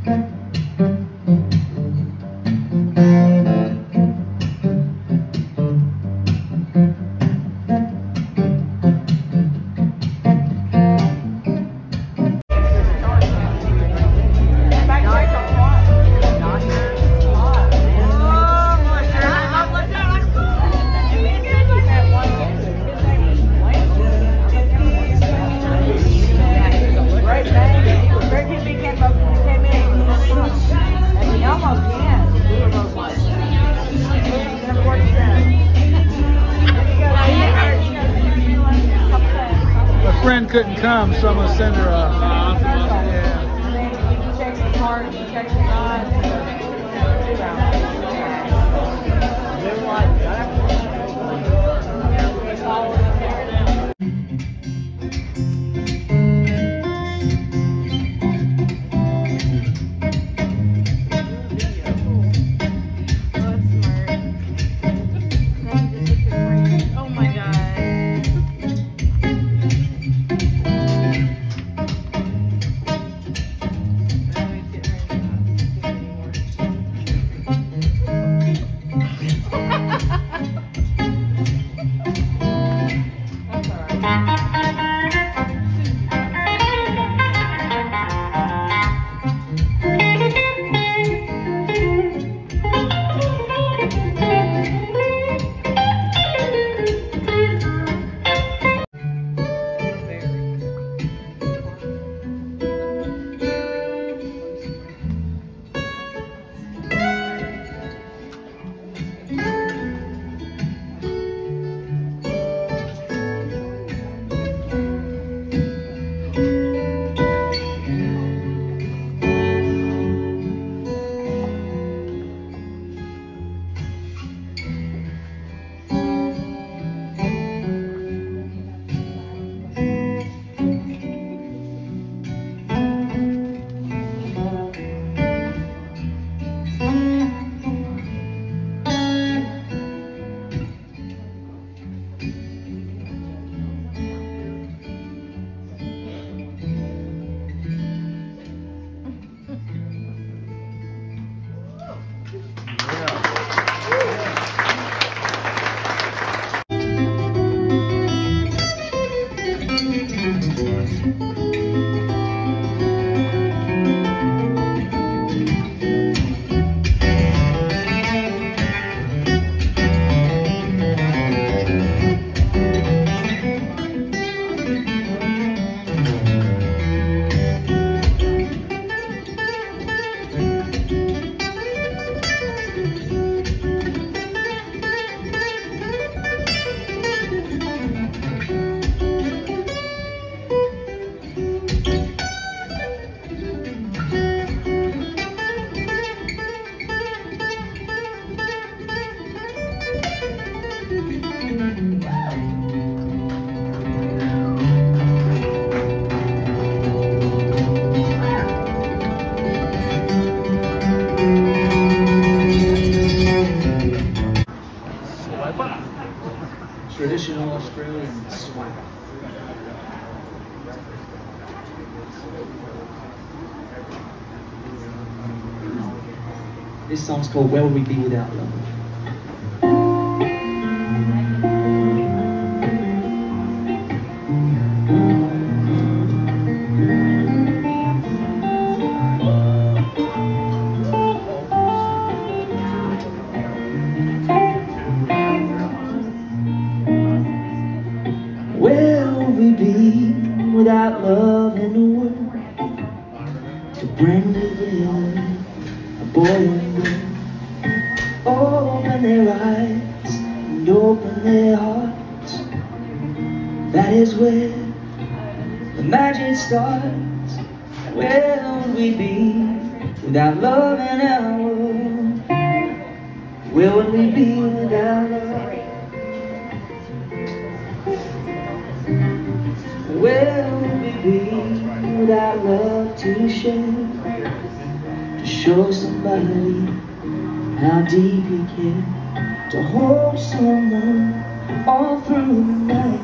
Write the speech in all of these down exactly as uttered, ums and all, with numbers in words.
Couldn't come, so I'm gonna send her a. Uh, yeah. He checks the card, he checks the rod. Oh my God. Traditional Australian swipe. This song's called Where Would We Be Without Love? Where would we be without love in the world to bring together a boy and girl? Open their eyes and open their hearts. That is where the magic starts. Where would we be without love in our world? Where would we be without love? Where would we be without love to share? To show somebody how deep you care, to hold someone all through the night.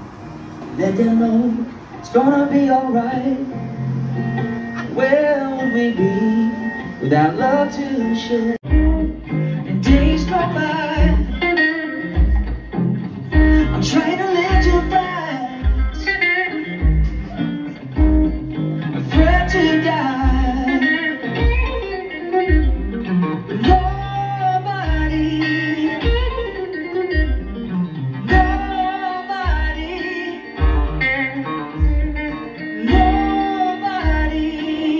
Let them know it's gonna be alright. Where would we be without love to share? And days go by, I'm trying to live too fast, afraid to die. Nobody, nobody, nobody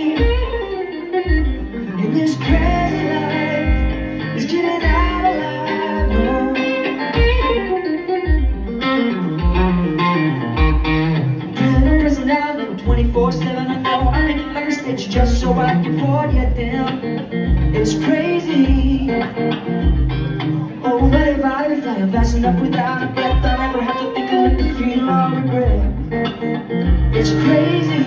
in this crazy life is getting out alive. No. twenty-four seven, I know I'm making my mistakes just so I can forget them. It's crazy. Oh, but if I be flying fast enough without a breath, I never have to think of the feeling of regret. It's crazy.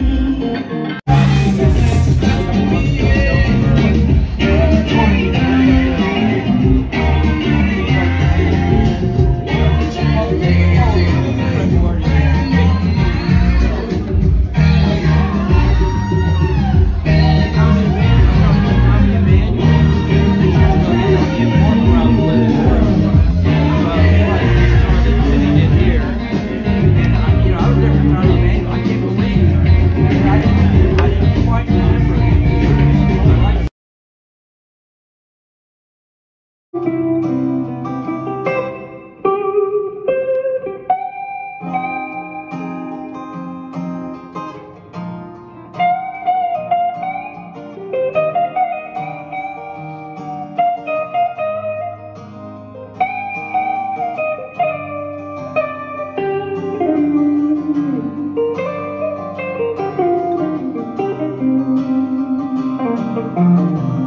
Thank you.